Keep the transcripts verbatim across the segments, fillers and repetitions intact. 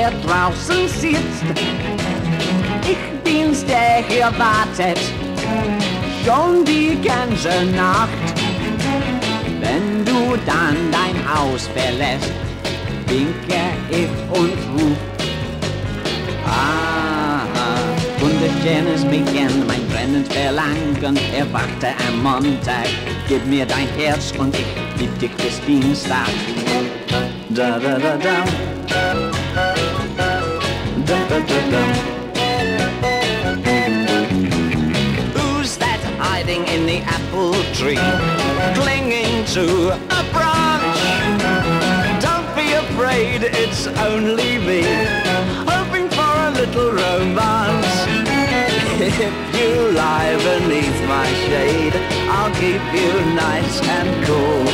der draußen sitzt. Ich bin's, der hier wartet, schon die ganze Nacht. Wenn du dann dein Haus verlässt, winke ich und ruf: Ah, wunderschönes Mädchen, mein brennend Verlangen erwachte am Montag. Gib mir dein Herz und ich lieb dich bis Dienstag. Da da da da, da da da da. Who's that hiding in the apple tree, clinging to a branch? Don't be afraid, it's only me, hoping for a little romance. If you lie beneath my shade, I'll keep you nice and cool.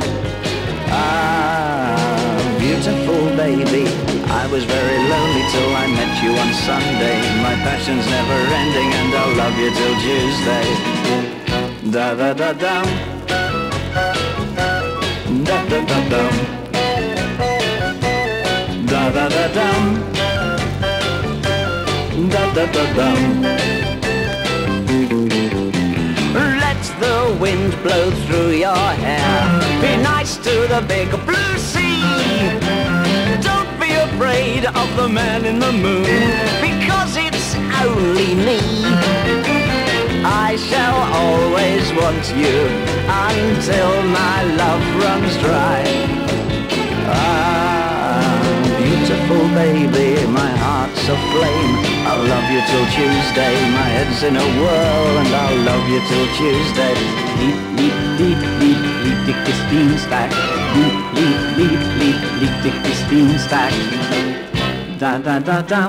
Ah, beautiful baby, I was very lonely till I met you on Sunday. My passion's never ending and I'll love you till Tuesday. Da da da dum, da da da dum, da da da dum, da da da dum. Let the wind blow through your hair, be nice to the big blue sea. Don't be afraid of the man in the moon, because it's only me. I shall always want you until my love runs dry. Ah, beautiful baby, my heart's aflame. I'll love you till Tuesday, my head's in a whirl, and I'll love you till Tuesday. Lieb, lieb, lieb, lieb, lieb dich bis Dienstag. Lieb, lieb, lieb, lieb, lieb dich bis Dienstag. Da da da dam,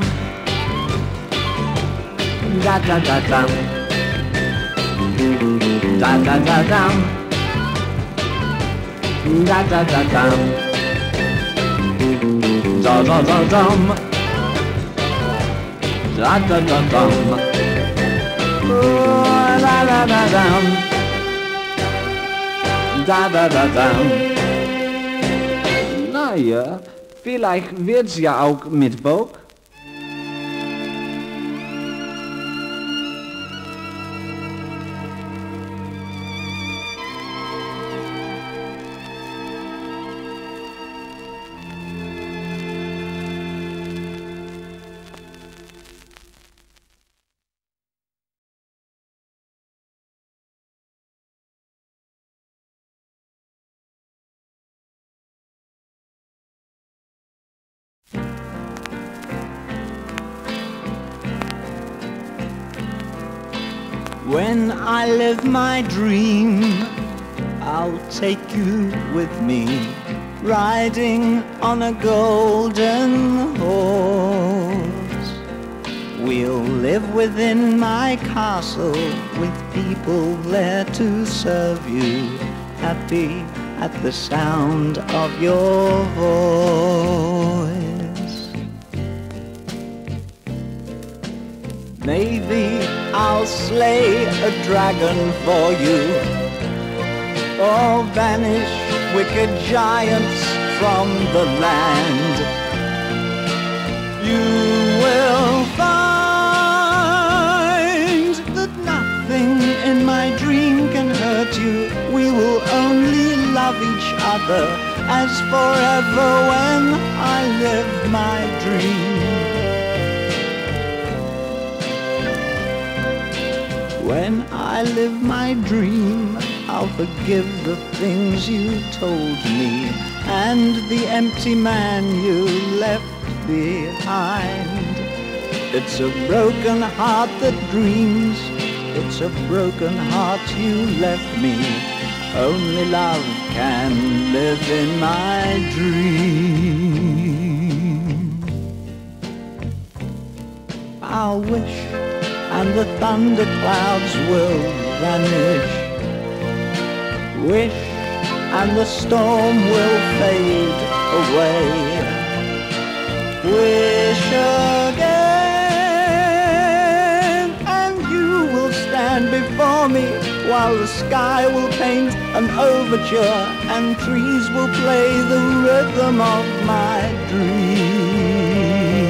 da da da dam, da da da dam, da da da dam, da da da dam. Da da da dum, oh, da da da dum, da da da dum. Na ja, vielleicht wird's ja auch mit Bowie. When I live my dream, I'll take you with me, riding on a golden horse. We'll live within my castle, with people there to serve you, happy at the sound of your voice. Maybe I'll slay a dragon for you, or banish wicked giants from the land. You will find that nothing in my dream can hurt you. We will only love each other as forever when I live my dream. When I live my dream, I'll forgive the things you told me, and the empty man you left behind. It's a broken heart that dreams, it's a broken heart you left me. Only love can live in my dream. I'll wish and the thunder clouds will vanish. Wish and the storm will fade away. Wish again, and you will stand before me, while the sky will paint an overture, and trees will play the rhythm of my dream.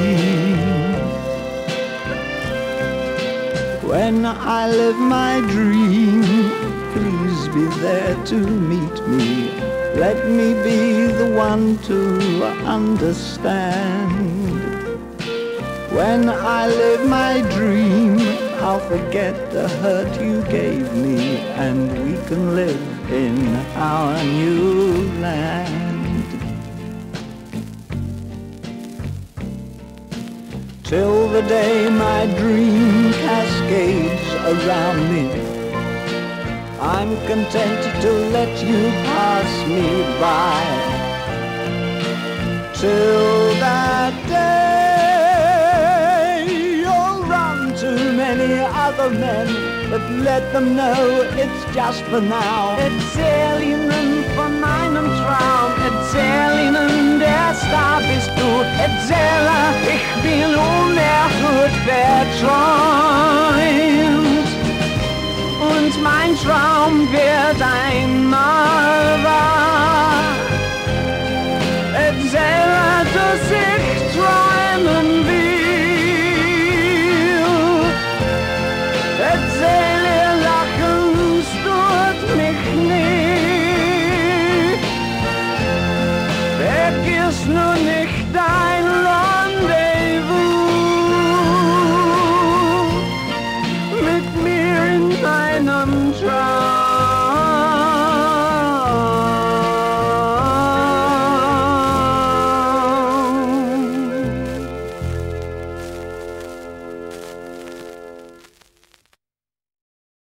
When I live my dream, please be there to meet me. Let me be the one to understand. When I live my dream, I'll forget the hurt you gave me, and we can live in our new land. Till the day my dream cascades around me, I'm content to let you pass me by. Till that day, you'll run to many other men, but let them know it's just for now. Erzähl von meinem Traum, erzähl ihnen, der Star bist du. Erzähle, ich bin unerhört, wer